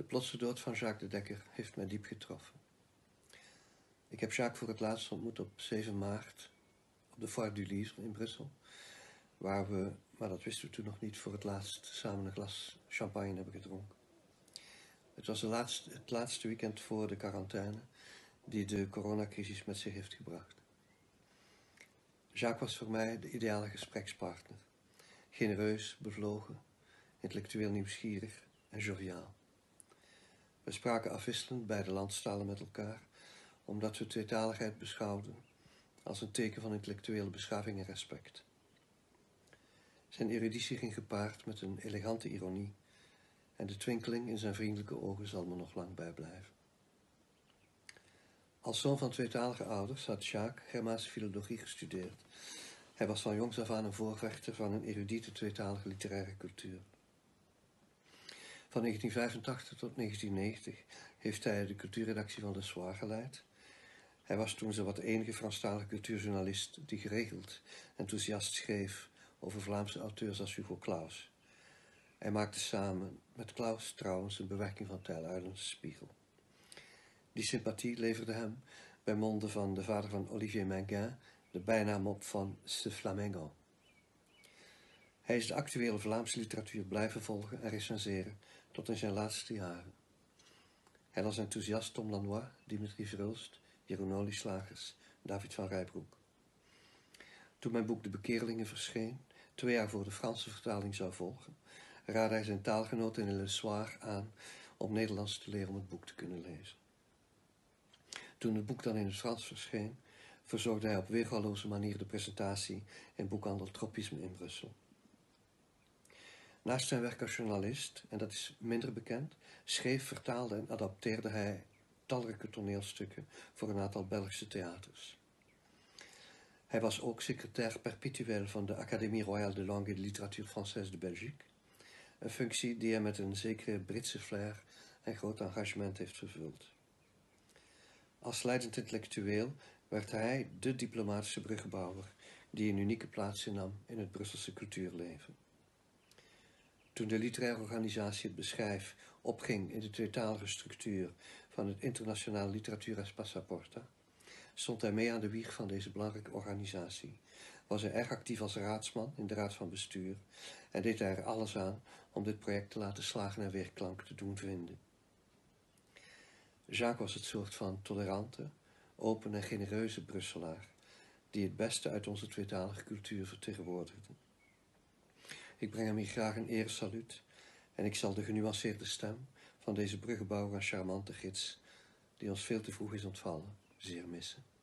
plotse dood van Jacques de Dekker heeft mij diep getroffen. Ik heb Jacques voor het laatst ontmoet op 7 maart op de Foire du Livre in Brussel, waar we, maar dat wisten we toen nog niet, voor het laatst samen een glas champagne hebben gedronken. Het was het laatste weekend voor de quarantaine die de coronacrisis met zich heeft gebracht. Jacques was voor mij de ideale gesprekspartner. Genereus, bevlogen, intellectueel nieuwsgierig en joviaal. We spraken afwisselend beide landstalen met elkaar, omdat we tweetaligheid beschouwden als een teken van intellectuele beschaving en respect. Zijn eruditie ging gepaard met een elegante ironie en de twinkeling in zijn vriendelijke ogen zal me nog lang bijblijven. Als zoon van tweetalige ouders had Jacques Germaanse filologie gestudeerd. Hij was van jongs af aan een voorvechter van een erudite tweetalige literaire cultuur. Van 1985 tot 1990 heeft hij de cultuurredactie van Le Soir geleid. Hij was toen zowat de enige Franstalige cultuurjournalist die geregeld enthousiast schreef over Vlaamse auteurs als Hugo Claus. Hij maakte samen met Claus trouwens een bewerking van Teil Uilens Spiegel. Die sympathie leverde hem, bij monden van de vader van Olivier Menguin, de bijnaam op van Ce Flamengo. Hij is de actuele Vlaamse literatuur blijven volgen en recenseren tot in zijn laatste jaren. Hij las enthousiast Tom Lanois, Dimitri Verhulst, Jeroen Olieslagers, David van Rijbroek. Toen mijn boek De Bekeerlingen verscheen, 2 jaar voor de Franse vertaling zou volgen, raadde hij zijn taalgenoten in Le Soir aan om Nederlands te leren om het boek te kunnen lezen. Toen het boek dan in het Frans verscheen, verzorgde hij op weergaloze manier de presentatie in boekhandel Tropisme in Brussel. Naast zijn werk als journalist, en dat is minder bekend, schreef, vertaalde en adapteerde hij talrijke toneelstukken voor een aantal Belgische theaters. Hij was ook secretaire perpetuel van de Académie Royale de Langue et de Literatuur Française de Belgique, een functie die hij met een zekere Britse flair en groot engagement heeft vervuld. Als leidend intellectueel werd hij de diplomatische bruggenbouwer die een unieke plaats innam in het Brusselse cultuurleven. Toen de literaire organisatie Het Beschrijf opging in de tweetalige structuur van het Internationale Literaturas Passaporta, stond hij mee aan de wieg van deze belangrijke organisatie, was hij erg actief als raadsman in de raad van bestuur en deed hij er alles aan om dit project te laten slagen en weerklank te doen vinden. Jacques was het soort van tolerante, open en genereuze Brusselaar, die het beste uit onze tweetalige cultuur vertegenwoordigde. Ik breng hem hier graag een eresaluut en ik zal de genuanceerde stem van deze bruggenbouwer en charmante gids, die ons veel te vroeg is ontvallen, zeer missen.